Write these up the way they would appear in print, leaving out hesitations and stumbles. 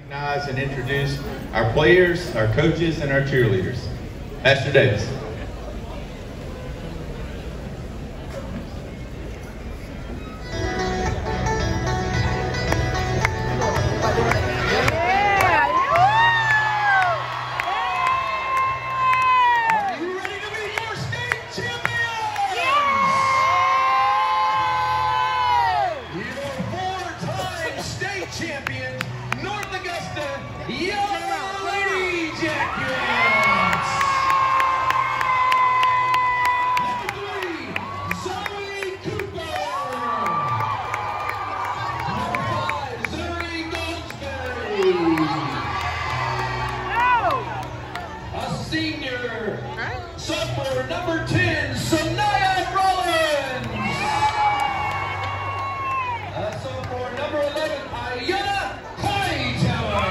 recognize and introduce our players, our coaches, and our cheerleaders. Pastor Davis. Sophomore number 10, Sanaya Rollins. Sophomore number 11, Ayana Hightower.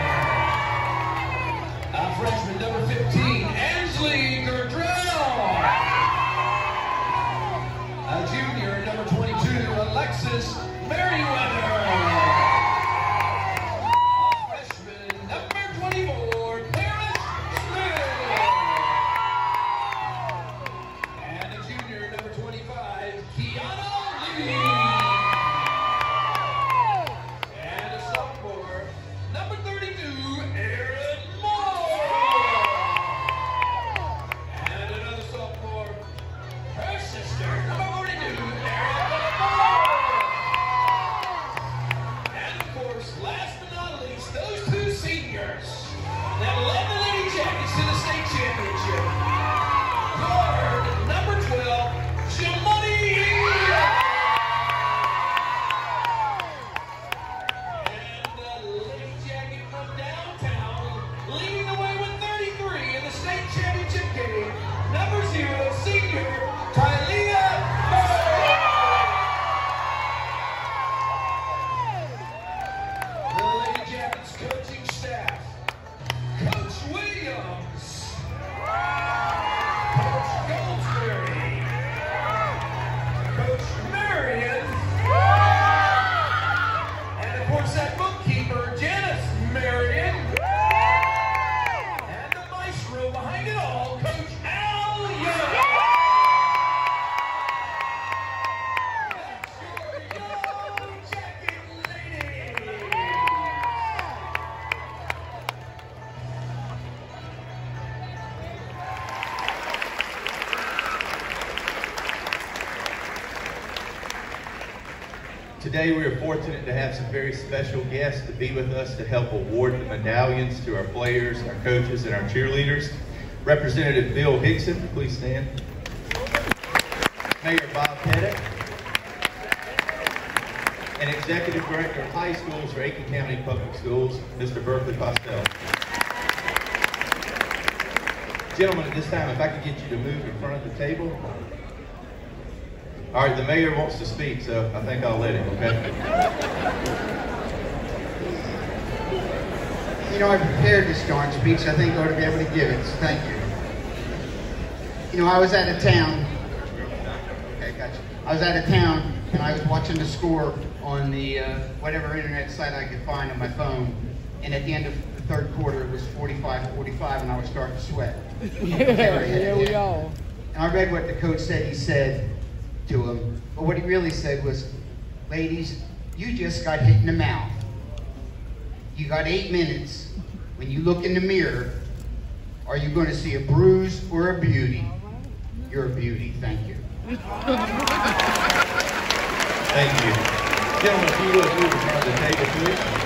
Freshman number 15, Ansley Gurdrell. Junior number 22, Alexis Merriweather. Freshman number 24, Paris Smith. Number 25, Kiana Lee. And a sophomore, number 32, Erin Moore. And another sophomore, her sister, number 42, Erin Moore. And of course, last but not least, those two seniors that led the Lady Jackets to the state championship. Guard number 12, Shamani. And the Lady Jacket from downtown, leading the way with 33 in the state championship game, number 0, senior, Tylea Bird. The Lady Jackets coaching staff, Coach Williams, Coach Goldsberry, Coach Marion, and of course that bookkeeper, Janice Marion, and the maestro behind it all, Coach Al Young. That's your Yellow Jacket ladies. Today we are fortunate to have some very special guests to be with us to help award the medallions to our players, our coaches, and our cheerleaders. Representative Bill Hickson, please stand. Mayor Bob Pettit. And Executive Director of High Schools for Aiken County Public Schools, Mr. Berkeley Costello. Gentlemen, at this time, if I could get you to move in front of the table. All right, the mayor wants to speak, so I think I'll let him, okay? You know, I prepared this darn speech. I think I ought to be able to give it, so thank you. You know, I was out of town. Okay, gotcha. I was out of town, and I was watching the score on the whatever internet site I could find on my phone. And at the end of the third quarter, it was 45-45, and I was starting to sweat. Yeah, we all. And I read what the coach said. He said to him, but what he really said was, ladies, you just got hit in the mouth. You got 8 minutes. When you look in the mirror, are you going to see a bruise or a beauty? You're a beauty. Thank you. Thank you. Gentlemen, if you would move in front of the table, please.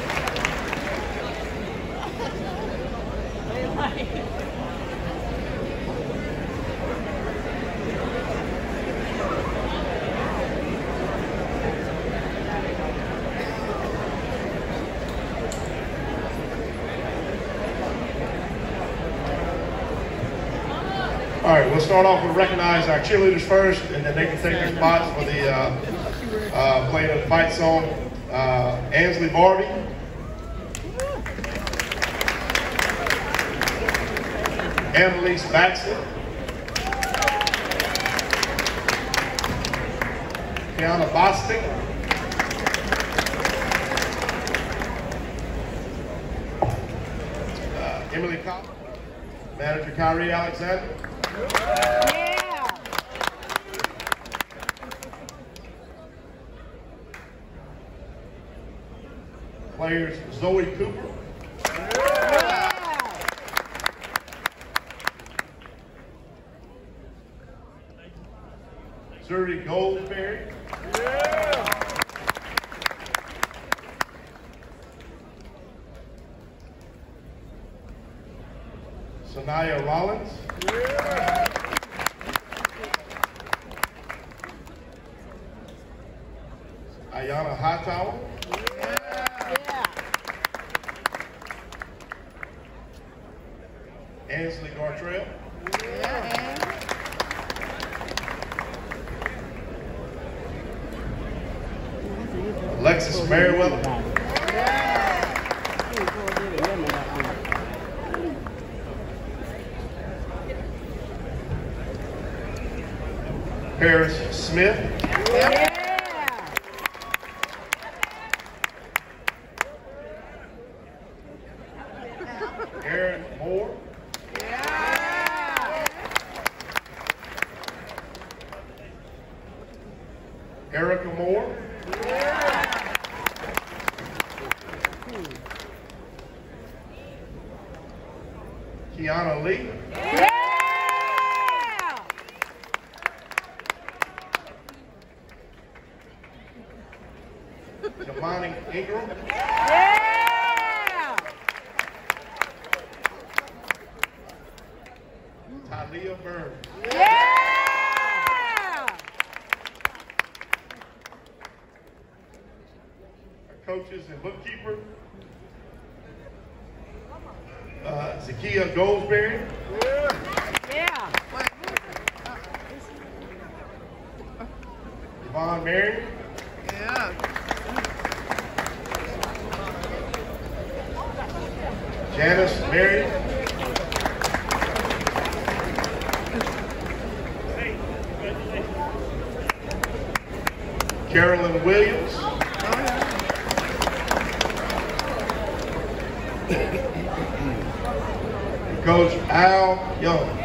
All right, we'll start off with recognize our cheerleaders first, and then they can take their spots for the playing of the fight song. Ansley Barbie. Annalise Baxter. Kiana Bostic. Emily Cobb, manager Kyrie Alexander, Yeah. players Zoe Cooper, Zuri Goldsberry, Sanaya Rollins, Ayana Hightower, Ansley Gartrell, Alexis Merriweather, Paris Smith, Aaron Moore, Erica Moore, Kiana Lee, Jamani Ingram, Talia Burns, our coaches and bookkeeper, Zakia Goldsberry, Yvonne Marion, Janice Marion, Carolyn Williams, and Coach Al Young.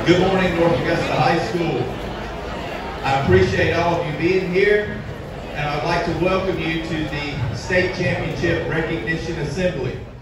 Good morning, North Augusta High School. I appreciate all of you being here, and I'd like to welcome you to the State Championship Recognition Assembly.